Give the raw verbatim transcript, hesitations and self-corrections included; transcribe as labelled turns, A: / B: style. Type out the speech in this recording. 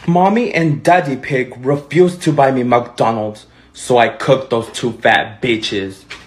A: Mommy and Daddy Pig refused to buy me McDonald's, so I cooked those two fat bitches.